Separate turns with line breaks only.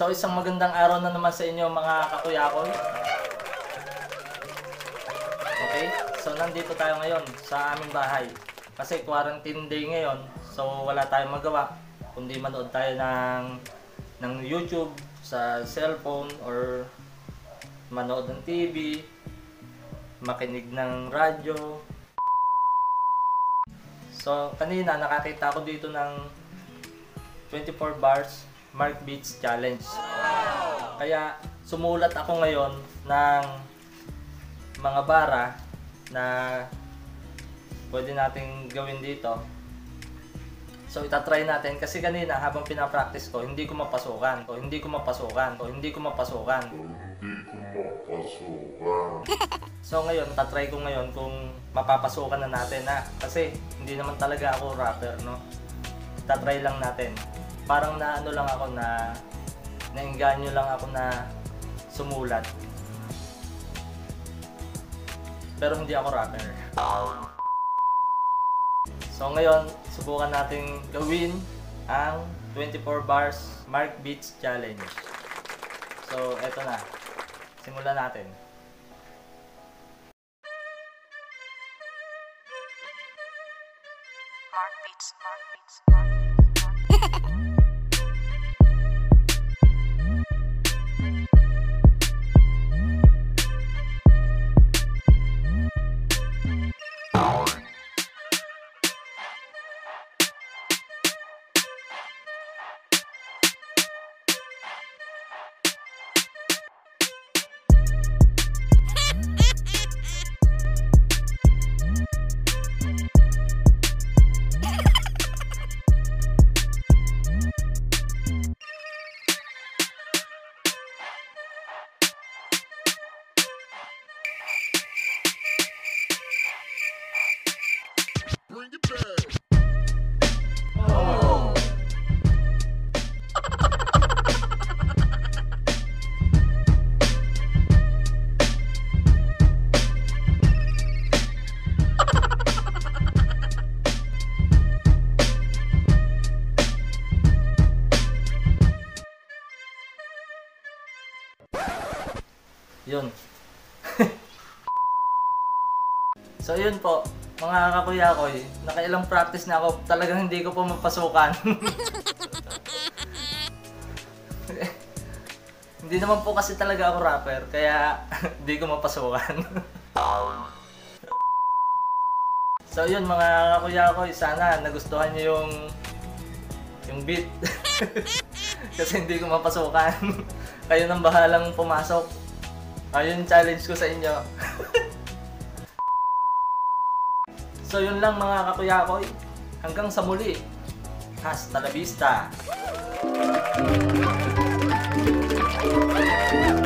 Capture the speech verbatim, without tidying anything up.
So isang magandang araw na naman sa inyo mga kakuyakoy. Okay, so nandito tayo ngayon sa aming bahay. Kasi quarantine day ngayon, so wala tayong magawa kundi manood tayo ng, ng YouTube sa cellphone or manood ng T V, makinig ng radyo. So kanina nakakita ko dito ng twenty-four bars Mark Beats Challenge. Kaya sumulat ako ngayon ng mga bara na pwede nating gawin dito. So itatry natin kasi kanina habang pinapractice ko, hindi ko mapasukan. O hindi ko mapasukan. O hindi ko mapasukan.
Hindi ko mapasukan.
So ngayon, tatry ko ngayon kung mapapasukan na natin na. Kasi hindi naman talaga ako rapper, no? Tatry lang natin. Parang na ano lang ako na nainganyo lang ako na sumulat. Pero hindi ako rapper. So ngayon, subukan nating gawin ang twenty-four bars Mark Beats Challenge. So eto na. Simulan natin.
Mark Beats, Mark Beats, Mark Beats.
Bring it back.
Oh. Yun. So yun po, mga kakuyakoy, nakailang practice na ako, talagang hindi ko po mapasukan. Hindi naman po kasi talaga ako rapper, kaya hindi ko mapasukan. So yun mga kakuyakoy, sana nagustuhan niyo yung yung beat. Kasi hindi ko mapasukan. Kayo nang bahalang pumasok. Ayun challenge ko sa inyo. So yun lang mga kakuyakoy. Hanggang sa muli. Hasta la vista.